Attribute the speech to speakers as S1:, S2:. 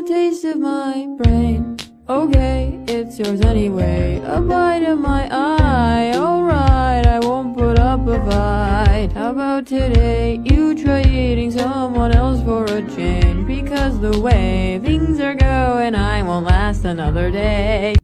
S1: taste of my brain. Okay, it's yours anyway. A bite of my eye. Alright, I won't put up a fight. How about today you try eating someone else for a change? Because the way things are going, I won't last another day.